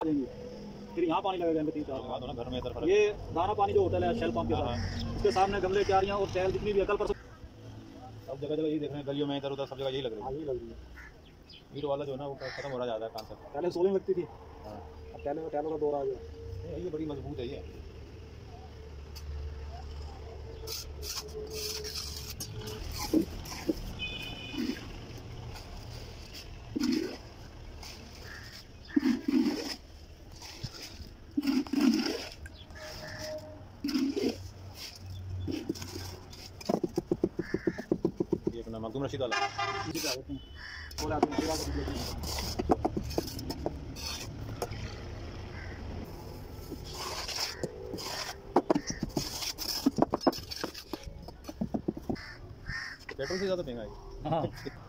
फिर यहाँ पानी लगेगा इनके 3-4 ना घर में इधर। ये दाना पानी जो होटल है शेल पंप के साथ, उसके सामने गमले क्यारियाँ और टैल जितनी भी है कल परसों सब जगह यही देख रहे हैं, गलियों में इधर उधर सब जगह यही लग रही है। यही लग रही है। ईट वाला जो है ना वो खत्म हो रहा जाता है कॉन्सेप्ट। पहले सोलिंग लगती थी, हाँ अब टैलों का दौर आ गया। ये बड़ी मजबूत है ये। ये अपना मखदूम रशीद वाला पेट्रोल से ज़्यादा महंगा है। हाँ